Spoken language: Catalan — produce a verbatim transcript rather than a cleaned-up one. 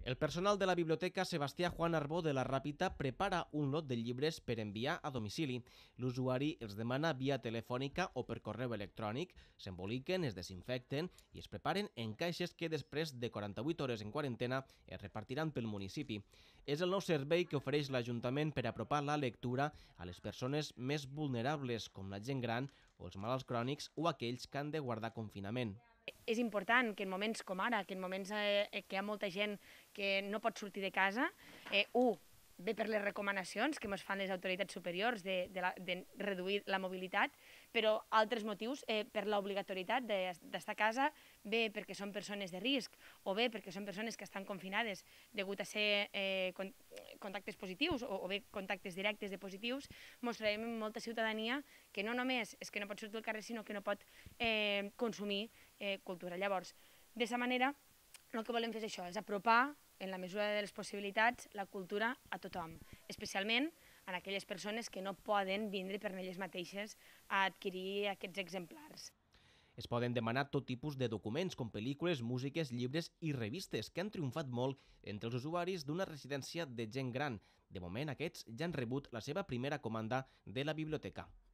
El personal de la Biblioteca Sebastià Juan Arbó de la Ràpita prepara un lot de llibres per enviar a domicili. L'usuari els demana via telefònica o per correu electrònic, s'emboliquen, es desinfecten i es preparen en caixes que després de quaranta-vuit hores en quarantena es repartiran pel municipi. És el nou servei que ofereix l'Ajuntament per apropar la lectura a les persones més vulnerables, com la gent gran o els malalts crònics o aquells que han de guardar confinament. És important que en moments com ara, que en moments eh, que hi ha molta gent que no pot sortir de casa, eh, un, ve per les recomanacions que ens fan les autoritats superiors de, de, la, de reduir la mobilitat, però altres motius eh, per l'obligatorietat d'estar a casa, bé perquè són persones de risc o bé perquè són persones que estan confinades degut a ser eh, contactes positius o, o bé contactes directes de positius, mostrarem molta ciutadania que no només és que no pot sortir al carrer, sinó que no pot eh, consumir eh, cultura. Llavors, d'aquesta manera, el que volem fer és això, és apropar en la mesura de les possibilitats, la cultura a tothom, especialment en aquelles persones que no poden vindre per elles mateixes a adquirir aquests exemplars. Es poden demanar tot tipus de documents, com pel·lícules, músiques, llibres i revistes, que han triomfat molt entre els usuaris d'una residència de gent gran. De moment, aquests ja han rebut la seva primera comanda de la biblioteca.